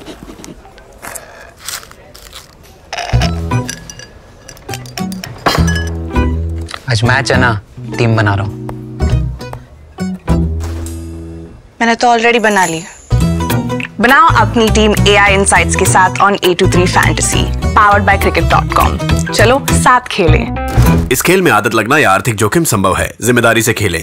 आज मैच है ना, टीम बना रहा हूँ। मैंने तो ऑलरेडी बना ली। बनाओ अपनी टीम AI Insights के साथ on A23 Fantasy, powered by cricket.com। चलो साथ खेलें। इस खेल में आदत लगना या आर्थिक जोखिम संभव है, जिम्मेदारी से खेलें।